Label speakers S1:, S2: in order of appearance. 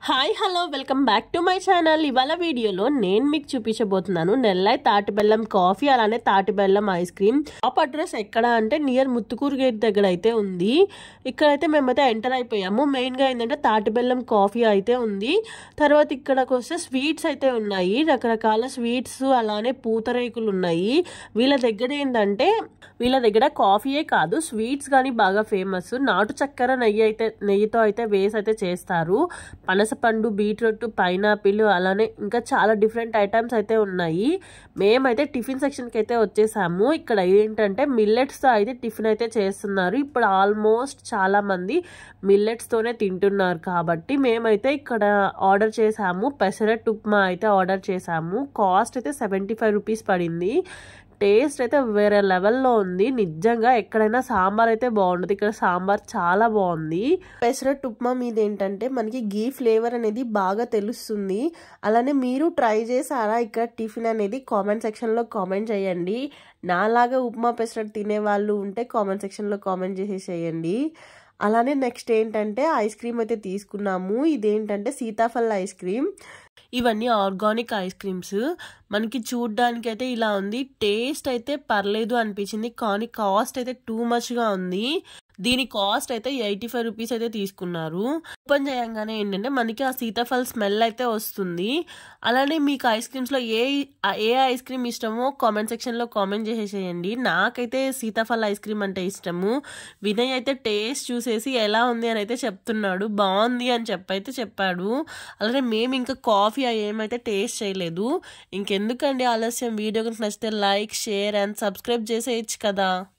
S1: Hi hello welcome back to my channel. ఇవాళ వీడియోలో నేను మీకు చూపించబోతున్నాను నెల్లై తాటి బెల్లం కాఫీ అలానే తాటి బెల్లం ఐస్ క్రీమ్. షాప్ అడ్రస్ ఎక్కడ అంటే నియర్ ముత్తుకూరు గేట్ దగ్గర అయితే ఉంది. ఇక్కడైతే మేమైతే ఎంటర్ అయిపోయాము. మెయిన్గా ఏంటంటే తాటి బెల్లం కాఫీ అయితే ఉంది. తర్వాత ఇక్కడకు వస్తే స్వీట్స్ అయితే ఉన్నాయి, రకరకాల స్వీట్స్ అలానే పూతరేకులు ఉన్నాయి. వీళ్ళ దగ్గర కాఫీయే కాదు స్వీట్స్ కానీ బాగా ఫేమస్. నాటు చక్కెర నెయ్యితో అయితే వేసి అయితే చేస్తారు. పనసపండు, బీట్రూట్, పైనాపిల్ అలానే ఇంకా చాలా డిఫరెంట్ ఐటమ్స్ అయితే ఉన్నాయి. మేమైతే టిఫిన్ సెక్షన్కి అయితే వచ్చేసాము. ఇక్కడ ఏంటంటే మిల్లెట్స్తో అయితే టిఫిన్ అయితే చేస్తున్నారు. ఇప్పుడు ఆల్మోస్ట్ చాలా మంది మిల్లెట్స్తోనే తింటున్నారు కాబట్టి మేమైతే ఇక్కడ ఆర్డర్ చేసాము. పెసరట్టు ఉప్మా అయితే ఆర్డర్ చేసాము. కాస్ట్ అయితే 75 రూపీస్ పడింది. టేస్ట్ అయితే వేరే లెవెల్లో ఉంది. నిజంగా ఎక్కడైనా సాంబార్ అయితే బాగుంటుంది, ఇక్కడ సాంబార్ చాలా బాగుంది. పెసరట్టు ఉప్మా మీద ఏంటంటే మనకి గీ ఫ్లేవర్ అనేది బాగా తెలుస్తుంది. అలానే మీరు ట్రై చేసారా ఇక్కడ టిఫిన్ అనేది? కామెంట్ సెక్షన్లో కామెంట్ చేయండి. నాలాగా ఉప్మా పెసరట్టు తినే వాళ్ళు ఉంటే కామెంట్ సెక్షన్లో కామెంట్ చేసేసేయండి. అలానే నెక్స్ట్ ఏంటంటే ఐస్ క్రీమ్ అయితే తీసుకున్నాము. ఇదేంటంటే సీతాఫల ఐస్ క్రీమ్. ఇవన్నీ ఆర్గానిక్ ఐస్ క్రీమ్స్. మనకి చూడ్డానికి అయితే ఇలా ఉంది. టేస్ట్ అయితే పర్లేదు అనిపించింది, కానీ కాస్ట్ అయితే టూ మచ్గా ఉంది. దీని కాస్ట్ అయితే 85 రూపీస్ అయితే తీసుకున్నారు. ఓపెన్ చేయంగానే ఏంటంటే మనకి ఆ సీతాఫల్ స్మెల్ అయితే వస్తుంది. అలానే మీకు ఐస్ క్రీమ్స్లో ఏ ఐస్ క్రీమ్ ఇష్టమో కామెంట్ సెక్షన్లో కామెంట్ చేసేసేయండి. నాకైతే సీతాఫల్ ఐస్ క్రీమ్ అంటే ఇష్టము. వినయ్ అయితే టేస్ట్ చూసేసి ఎలా ఉంది అని అయితే చెప్తున్నాడు. బాగుంది అని చెప్పాడు. అలానే మేము ఇంకా కాఫీ ఏమైతే టేస్ట్ చేయలేదు. ఇంకెందుకండి ఆలస్యం, వీడియో కనుక నచ్చితే లైక్, షేర్ అండ్ సబ్స్క్రైబ్ చేసేయచ్చు కదా.